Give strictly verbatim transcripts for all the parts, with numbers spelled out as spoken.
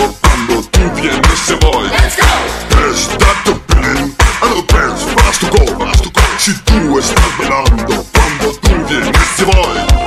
bailando, cuando tú vienes se voy. Let's go. Is that the feeling? A little dance, fast to go, fast to go. Si tú estás bailando, cuando tú vienes se voy.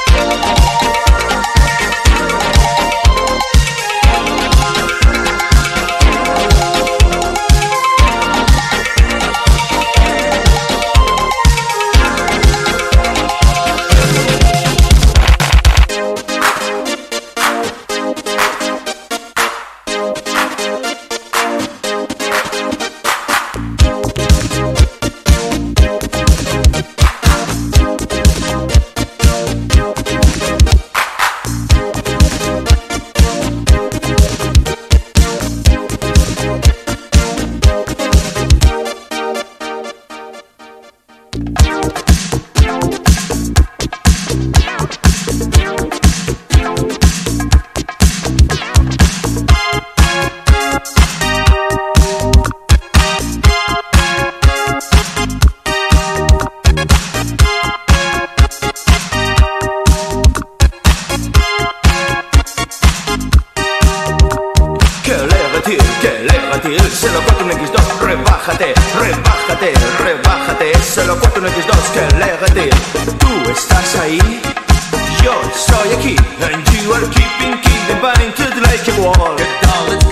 Cero cuatro un equis dos, rebájate, rebájate, rebájate. Cero cuatro un equis dos, que légate. Tú estás ahí, yo estoy aquí, and you are keeping, keeping, burning to the lake wall.